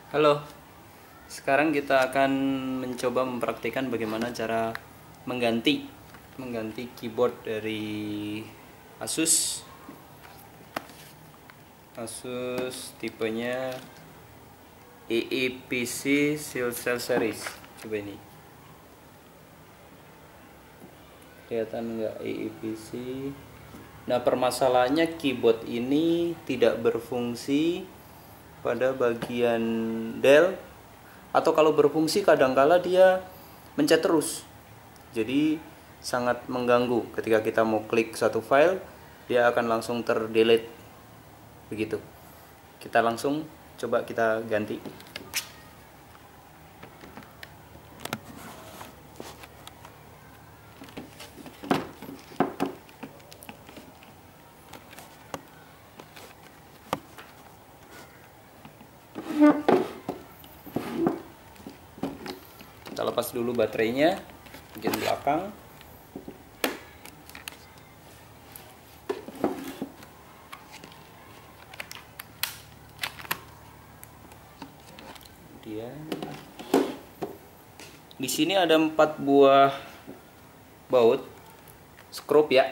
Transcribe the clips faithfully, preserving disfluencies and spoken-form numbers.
Halo, sekarang kita akan mencoba mempraktikkan bagaimana cara mengganti mengganti keyboard dari Asus Asus tipenya E E P C Silcell Series. Coba ini, kelihatan nggak E E P C? Nah, permasalahannya keyboard ini tidak berfungsi pada bagian del, atau kalau berfungsi kadangkala dia mencet terus, jadi sangat mengganggu. Ketika kita mau klik satu file, dia akan langsung terdelete begitu. Kita langsung coba kita ganti. Kita lepas dulu baterainya bagian belakang. Kemudian di sini ada empat buah baut skrup ya.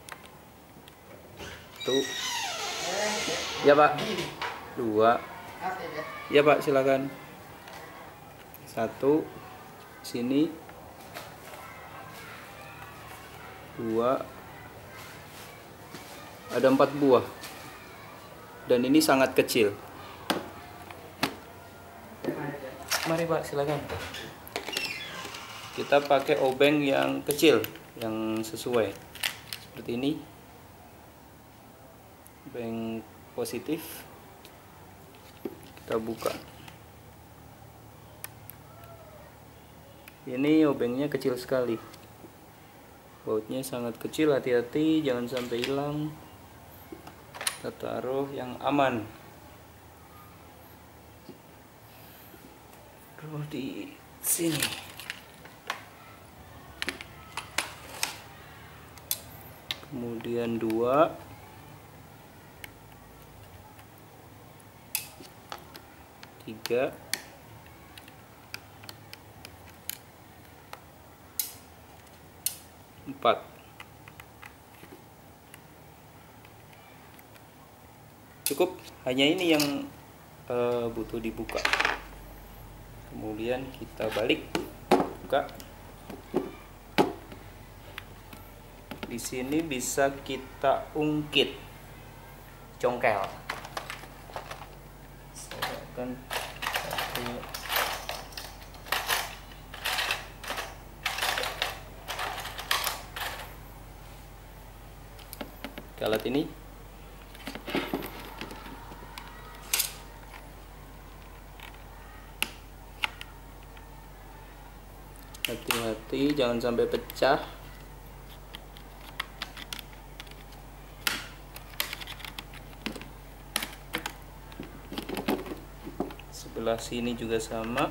Tuh. Ya, Pak. Dua. Ya, Pak, silakan. Satu sini, dua, ada empat buah, dan ini sangat kecil. Mari, Pak, silakan. Kita pakai obeng yang kecil, yang sesuai seperti ini, obeng positif. Kita buka. Ini obengnya kecil sekali, bautnya sangat kecil, hati-hati jangan sampai hilang. Kita taruh yang aman, taruh di sini. Kemudian dua, tiga, empat. Cukup, hanya ini yang uh, butuh dibuka. Kemudian kita balik, buka. Di sini bisa kita ungkit congkel. Saya akan alat ini. Hati-hati jangan sampai pecah. Sebelah sini juga sama.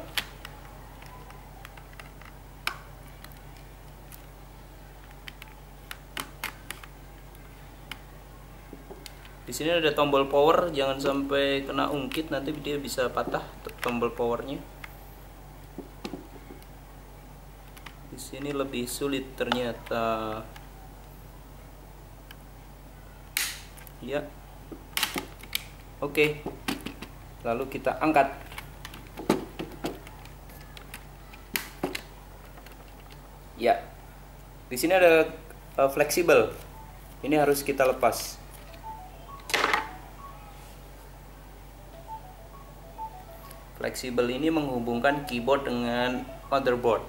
Di sini ada tombol power, jangan sampai kena ungkit, nanti dia bisa patah tombol powernya. Di sini lebih sulit ternyata. Ya, oke. Lalu kita angkat. Ya, di sini ada uh, fleksibel. Ini harus kita lepas. Fleksibel ini menghubungkan keyboard dengan motherboard.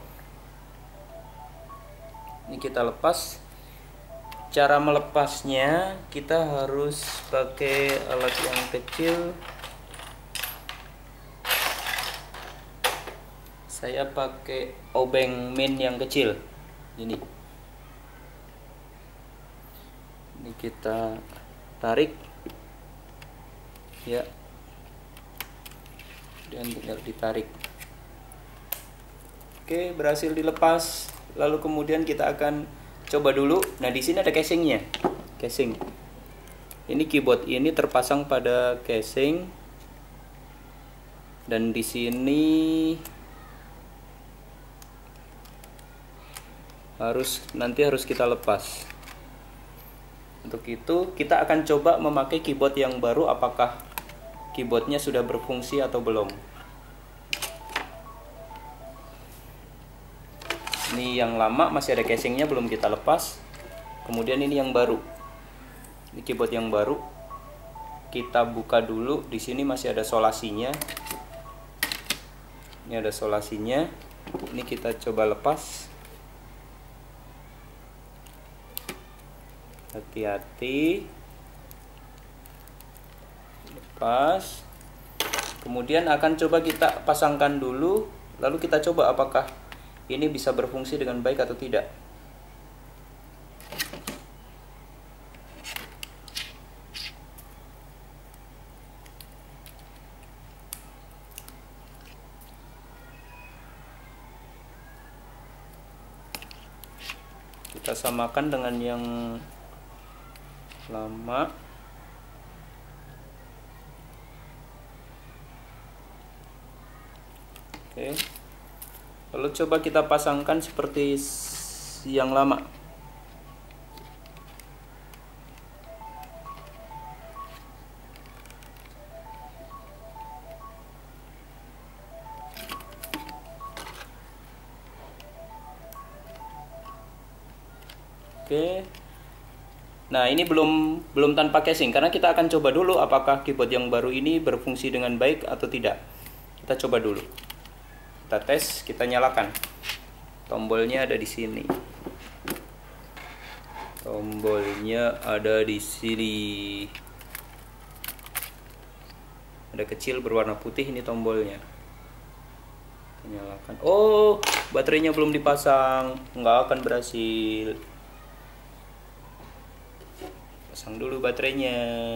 Ini kita lepas. Cara melepasnya kita harus pakai alat yang kecil. Saya pakai obeng min yang kecil. Ini. Ini kita tarik. Ya. Dan tinggal ditarik. Oke, berhasil dilepas. Lalu kemudian kita akan coba dulu. Nah, di sini ada casingnya. Casing. Ini keyboard ini terpasang pada casing. Dan di sini harus nanti harus kita lepas. Untuk itu kita akan coba memakai keyboard yang baru, apakah keyboardnya sudah berfungsi atau belum. Ini yang lama masih ada casingnya, belum kita lepas. Kemudian ini yang baru, ini keyboard yang baru. Kita buka dulu. Di sini masih ada solasinya. Ini ada solasinya. Ini kita coba lepas. Hati-hati. Lepas. Kemudian akan coba kita pasangkan dulu, lalu kita coba apakah ini bisa berfungsi dengan baik atau tidak. Kita samakan dengan yang lama. Oke. Lalu coba kita pasangkan seperti yang lama. Oke. Nah, ini belum belum tanpa casing karena kita akan coba dulu apakah keyboard yang baru ini berfungsi dengan baik atau tidak. Kita coba dulu. Kita tes, kita nyalakan. Tombolnya ada di sini. Tombolnya ada di sini. Ada kecil berwarna putih, ini tombolnya. Kita nyalakan. Oh, baterainya belum dipasang, nggak akan berhasil. Pasang dulu baterainya.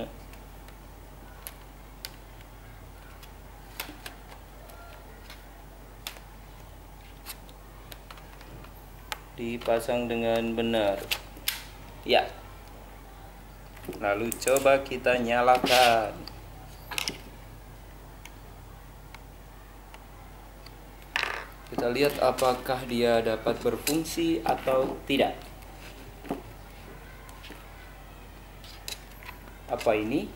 Dipasang dengan benar. Ya. Lalu coba kita nyalakan. Kita lihat apakah dia dapat berfungsi atau tidak. Apa ini?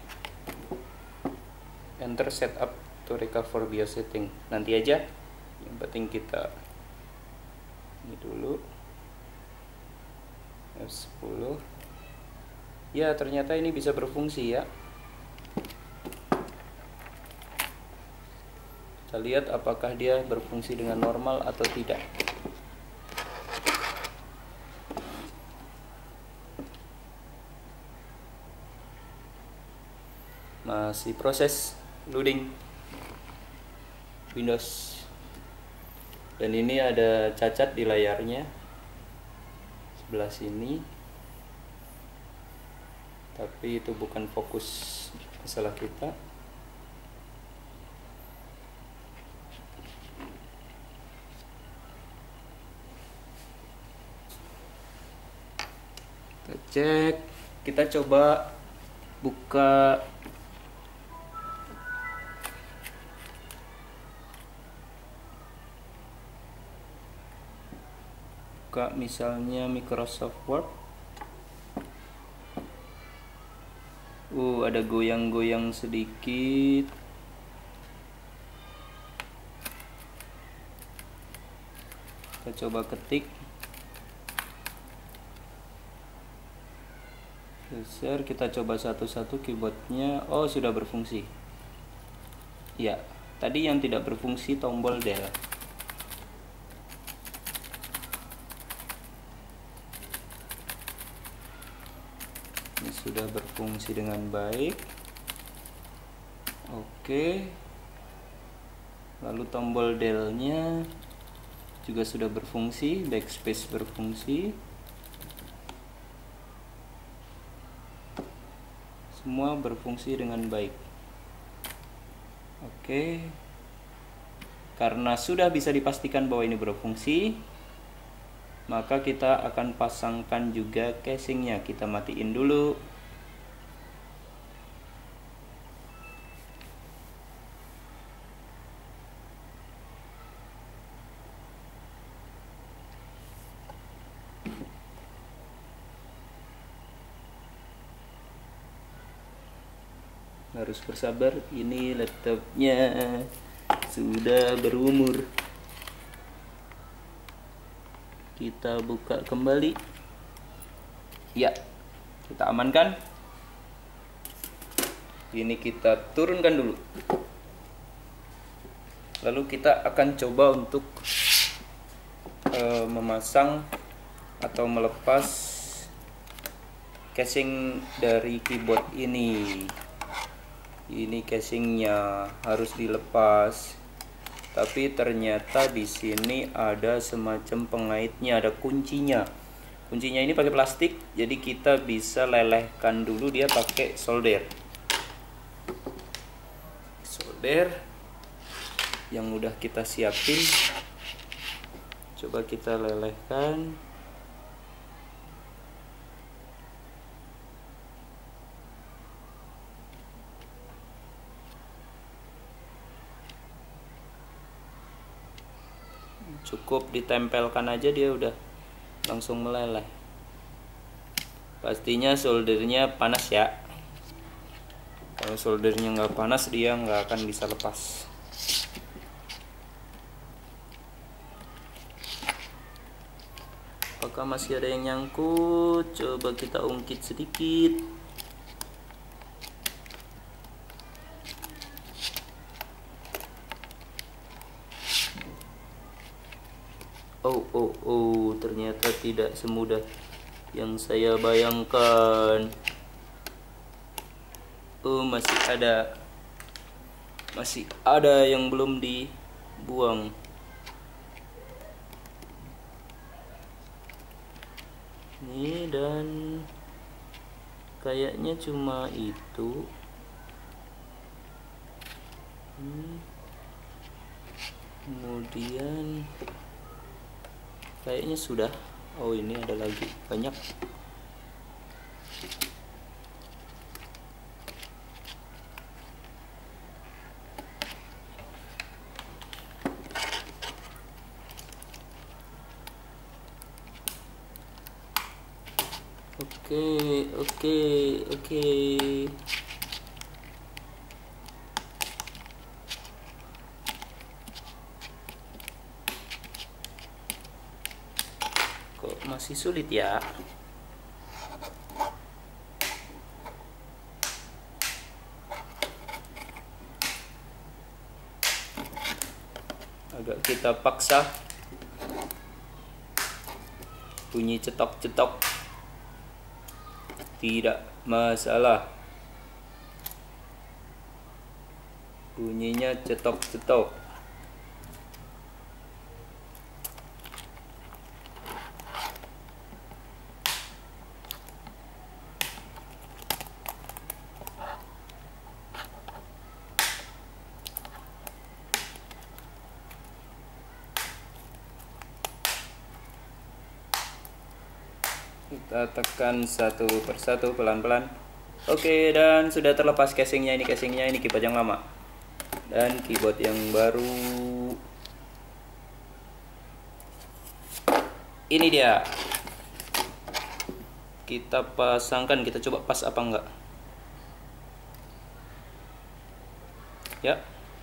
Enter setup to recover BIOS setting. Nanti aja. Yang penting kita ini dulu. F sepuluh. Ya, ternyata ini bisa berfungsi ya. Kita lihat apakah dia berfungsi dengan normal atau tidak. Masih proses loading Windows. Dan ini ada cacat di layarnya sebelah sini. Tapi itu bukan fokus masalah kita. Kita cek, kita coba buka buka misalnya Microsoft Word. Uh, ada goyang-goyang sedikit. Kita coba ketik. Geser, kita coba satu-satu keyboardnya. Oh, sudah berfungsi. Ya, tadi yang tidak berfungsi tombol del. Ini sudah berfungsi dengan baik. Oke. Lalu tombol delnya juga sudah berfungsi, backspace berfungsi. Semua berfungsi dengan baik. Oke. Karena sudah bisa dipastikan bahwa ini berfungsi, maka kita akan pasangkan juga casingnya. Kita matiin dulu. harus bersabar, ini laptopnya sudah berumur. Kita buka kembali. Ya, kita amankan. Ini kita turunkan dulu. Lalu kita akan coba untuk uh, memasang atau melepas casing dari keyboard ini. Ini casingnya harus dilepas, tapi ternyata di sini ada semacam pengaitnya, ada kuncinya. Kuncinya ini pakai plastik, jadi kita bisa lelehkan dulu dia pakai solder. Solder yang udah kita siapin, coba kita lelehkan. Cukup ditempelkan aja dia udah langsung meleleh. Pastinya soldernya panas ya. Kalau soldernya nggak panas dia nggak akan bisa lepas. Apakah masih ada yang nyangkut? Coba kita ungkit sedikit. Oh, oh, oh, ternyata tidak semudah yang saya bayangkan. Oh, masih ada. Masih ada yang belum dibuang. Ini dan kayaknya cuma itu. Hmm. Kemudian kayaknya sudah. Oh, ini ada lagi banyak. Oke, oke, oke. Kok masih sulit ya? Agak kita paksa. Bunyi cetok-cetok. Tidak masalah. Bunyinya cetok-cetok. Kita tekan satu persatu pelan-pelan. Oke, dan sudah terlepas casingnya. Ini casingnya, ini keyboard yang lama dan keyboard yang baru. Ini dia. Kita pasangkan, kita coba pas apa enggak. Ya.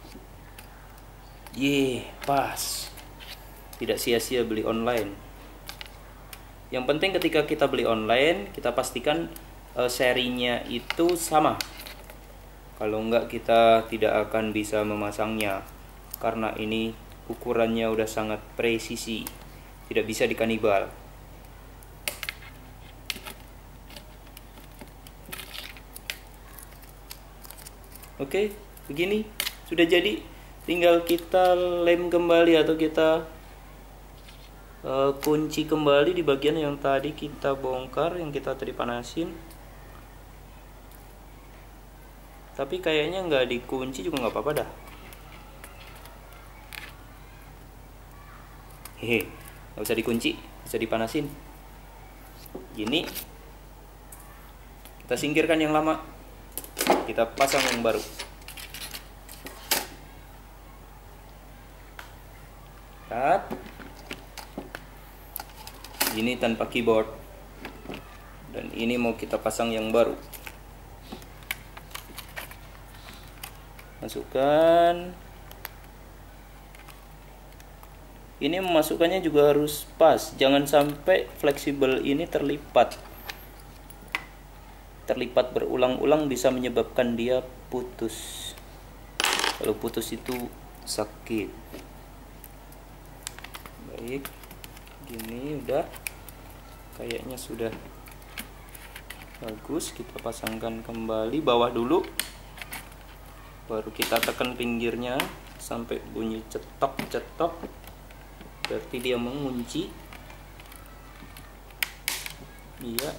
Ye, pas. Tidak sia-sia beli online. Yang penting ketika kita beli online, kita pastikan uh, serinya itu sama. Kalau enggak, kita tidak akan bisa memasangnya, karena ini ukurannya udah sangat presisi, tidak bisa dikanibal. Oke, begini sudah jadi. Tinggal kita lem kembali atau kita Uh, kunci kembali di bagian yang tadi kita bongkar, yang kita tadi panasin. Tapi kayaknya nggak dikunci juga nggak apa-apa dah. Hehe, nggak usah dikunci, bisa dipanasin. Gini, kita singkirkan yang lama, kita pasang yang baru. Cut. Ini tanpa keyboard, dan ini mau kita pasang yang baru. Masukkan. Ini memasukkannya juga harus pas, jangan sampai fleksibel ini terlipat. Terlipat berulang-ulang bisa menyebabkan dia putus. Kalau putus itu sakit. Baik, gini udah, kayaknya sudah bagus. Kita pasangkan kembali bawah dulu, baru kita tekan pinggirnya sampai bunyi cetok-cetok, berarti dia mengunci. Iya.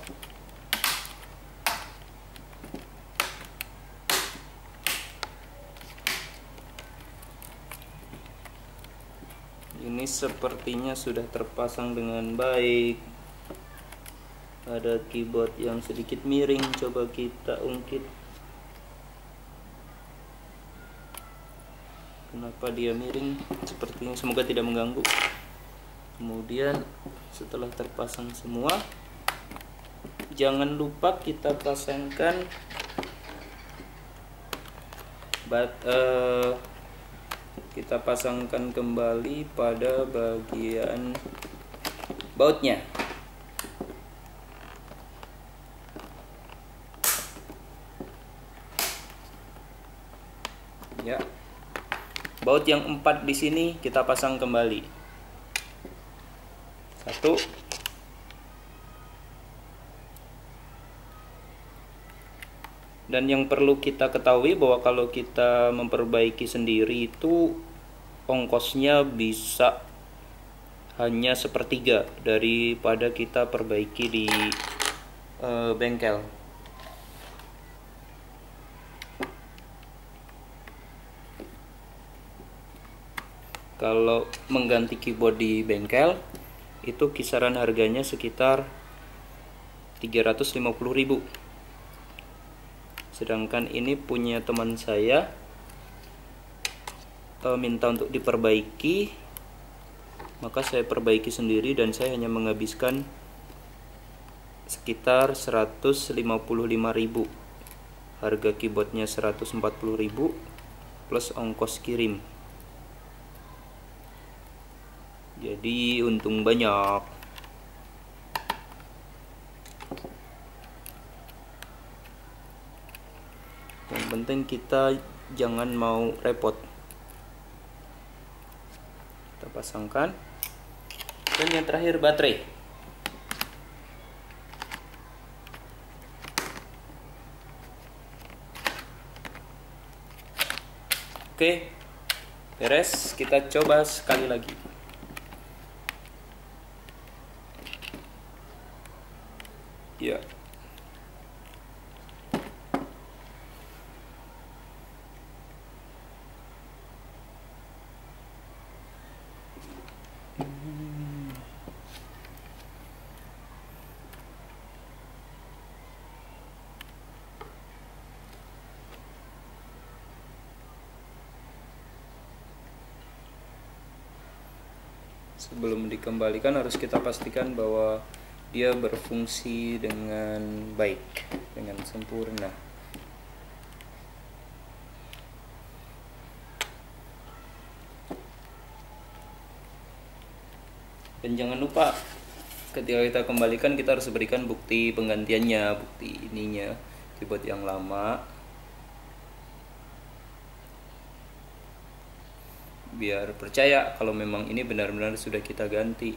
Ini sepertinya sudah terpasang dengan baik. Ada keyboard yang sedikit miring, coba kita ungkit. Kenapa dia miring? Sepertinya, semoga tidak mengganggu. Kemudian setelah terpasang semua, jangan lupa kita pasangkan bat, uh, kita pasangkan kembali pada bagian bautnya. Ya. Baut yang empat di sini kita pasang kembali. Satu. Dan yang perlu kita ketahui bahwa kalau kita memperbaiki sendiri itu ongkosnya bisa hanya sepertiga daripada kita perbaiki di uh, bengkel. Kalau mengganti keyboard di bengkel itu kisaran harganya sekitar tiga ratus lima puluh ribu. Sedangkan ini punya teman saya e, minta untuk diperbaiki, maka saya perbaiki sendiri dan saya hanya menghabiskan sekitar seratus lima puluh lima ribu. Harga keyboardnya seratus empat puluh ribu plus ongkos kirim. Jadi untung banyak. Yang penting kita jangan mau repot. Kita pasangkan. Dan yang terakhir baterai. Oke, beres. Kita coba sekali lagi. Ya. Sebelum dikembalikan harus kita pastikan bahwa dia berfungsi dengan baik, dengan sempurna. Dan jangan lupa ketika kita kembalikan kita harus berikan bukti penggantiannya, bukti ininya, keyboard yang lama, biar percaya kalau memang ini benar-benar sudah kita ganti.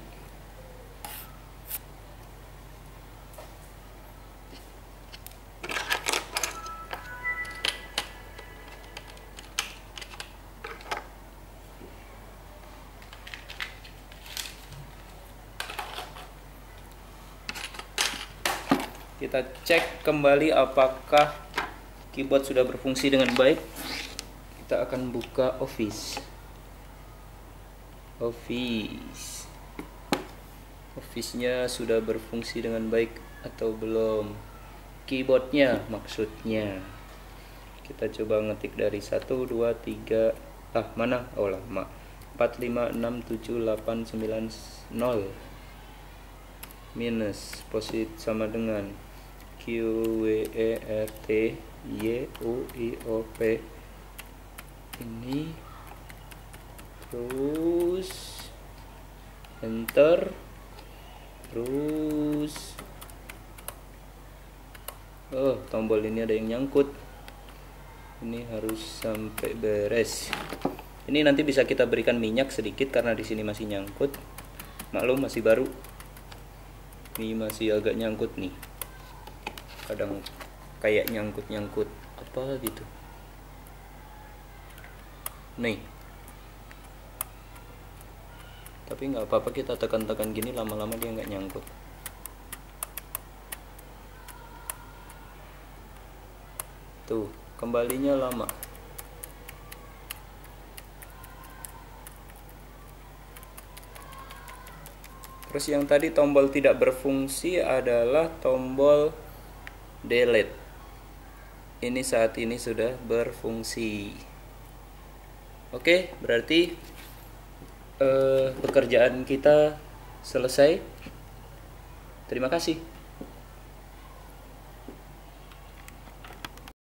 Kita cek kembali apakah keyboard sudah berfungsi dengan baik. Kita akan buka Office. Office. Office-nya sudah berfungsi dengan baik atau belum? Keyboardnya maksudnya. Kita coba ngetik dari satu, dua, tiga. Ah, mana? Oh, lama. empat, lima, enam, tujuh, delapan, sembilan, nol. Minus posit sama dengan Q W E R T Y U I O P sini, terus enter, terus oh tombol ini ada yang nyangkut, ini harus sampai beres. Ini nanti bisa kita berikan minyak sedikit karena di sini masih nyangkut, maklum masih baru, ini masih agak nyangkut nih, kadang kayak nyangkut-nyangkut apa gitu nih, tapi nggak apa-apa, kita tekan-tekan gini lama-lama dia nggak nyangkut. Tuh kembalinya lama. Terus yang tadi tombol tidak berfungsi adalah tombol delete. Ini saat ini sudah berfungsi. Oke, berarti eh, pekerjaan kita selesai. Terima kasih.